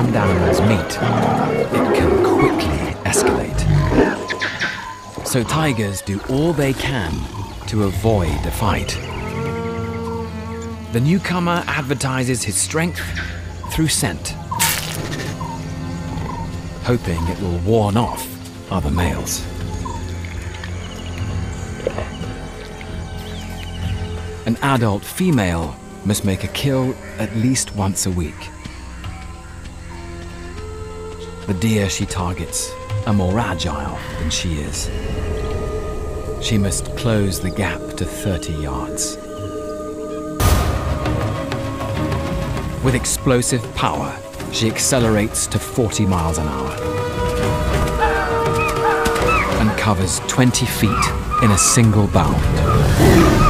armed animals meet, it can quickly escalate. So tigers do all they can to avoid a fight. The newcomer advertises his strength through scent, hoping it will warn off other males. An adult female must make a kill at least once a week. The deer she targets are more agile than she is. She must close the gap to 30 yards. With explosive power, she accelerates to 40 miles an hour and covers 20 feet in a single bound.